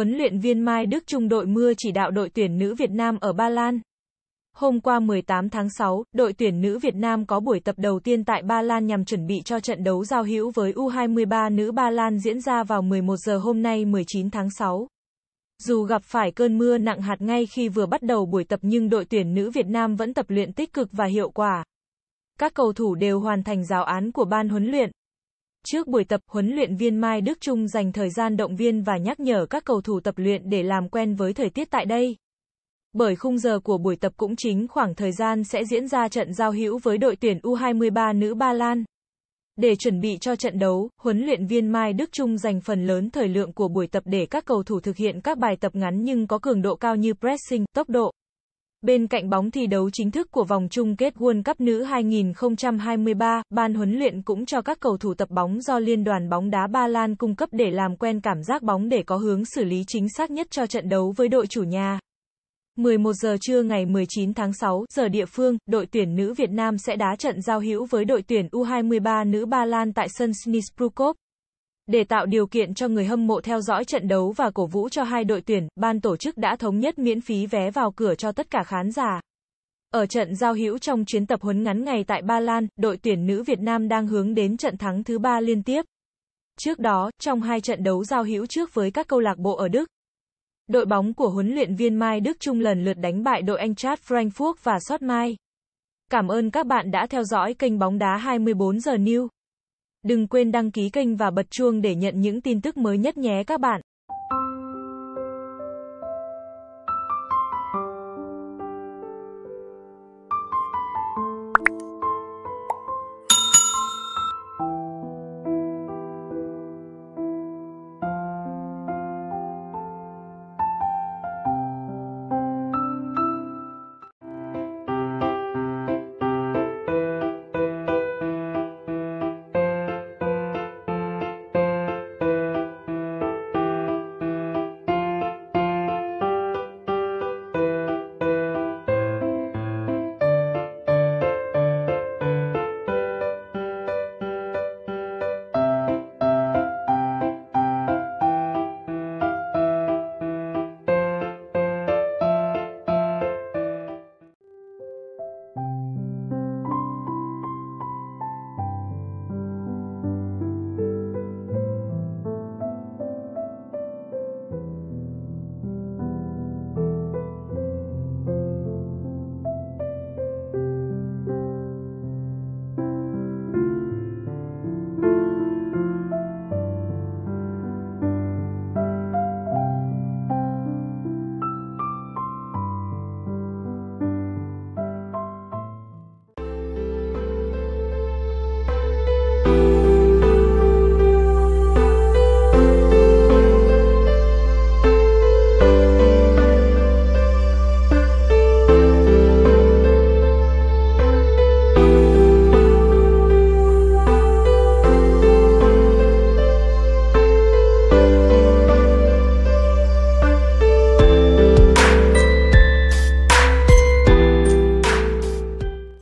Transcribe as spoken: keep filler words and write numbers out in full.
Huấn luyện viên Mai Đức Chung đội mưa chỉ đạo đội tuyển nữ Việt Nam ở Ba Lan. Hôm qua mười tám tháng sáu, đội tuyển nữ Việt Nam có buổi tập đầu tiên tại Ba Lan nhằm chuẩn bị cho trận đấu giao hữu với U hai mươi ba nữ Ba Lan diễn ra vào mười một giờ hôm nay mười chín tháng sáu. Dù gặp phải cơn mưa nặng hạt ngay khi vừa bắt đầu buổi tập nhưng đội tuyển nữ Việt Nam vẫn tập luyện tích cực và hiệu quả. Các cầu thủ đều hoàn thành giáo án của ban huấn luyện. Trước buổi tập, huấn luyện viên Mai Đức Chung dành thời gian động viên và nhắc nhở các cầu thủ tập luyện để làm quen với thời tiết tại đây. Bởi khung giờ của buổi tập cũng chính khoảng thời gian sẽ diễn ra trận giao hữu với đội tuyển U hai mươi ba nữ Ba Lan. Để chuẩn bị cho trận đấu, huấn luyện viên Mai Đức Chung dành phần lớn thời lượng của buổi tập để các cầu thủ thực hiện các bài tập ngắn nhưng có cường độ cao như pressing, tốc độ. Bên cạnh bóng thi đấu chính thức của vòng chung kết World Cup nữ hai không hai ba, ban huấn luyện cũng cho các cầu thủ tập bóng do Liên đoàn bóng đá Ba Lan cung cấp để làm quen cảm giác bóng để có hướng xử lý chính xác nhất cho trận đấu với đội chủ nhà. mười một giờ trưa ngày mười chín tháng sáu, giờ địa phương, đội tuyển nữ Việt Nam sẽ đá trận giao hữu với đội tuyển U hai mươi ba nữ Ba Lan tại sân Snisprukov. Để tạo điều kiện cho người hâm mộ theo dõi trận đấu và cổ vũ cho hai đội tuyển, ban tổ chức đã thống nhất miễn phí vé vào cửa cho tất cả khán giả. Ở trận giao hữu trong chuyến tập huấn ngắn ngày tại Ba Lan, đội tuyển nữ Việt Nam đang hướng đến trận thắng thứ ba liên tiếp. Trước đó, trong hai trận đấu giao hữu trước với các câu lạc bộ ở Đức, đội bóng của huấn luyện viên Mai Đức Chung lần lượt đánh bại đội Eintracht Frankfurt và Sotmai. Cảm ơn các bạn đã theo dõi kênh Bóng đá hai mươi bốn giờ News. Đừng quên đăng ký kênh và bật chuông để nhận những tin tức mới nhất nhé các bạn.